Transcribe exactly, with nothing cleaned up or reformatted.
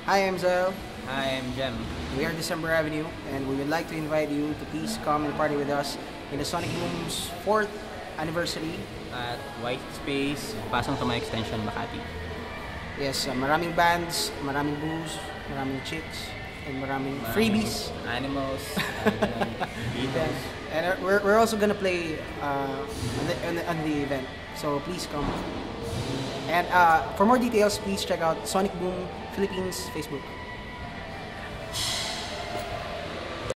Hi, I'm Zel. Hi, I'm Jem. We are December Avenue, and we would like to invite you to please come and party with us in the Sonic Boom's fourth anniversary. At WhiteSpace, Pasong Tamo Extension, Makati. Yes, uh, maraming bands, maraming booze, maraming chicks, and maraming, Maraming freebies. Animals, and beetles. And uh, we're, we're also gonna play uh, on, the, on, the, on the event, so please come. And uh, for more details, please check out Sonic Boom Philippines Facebook.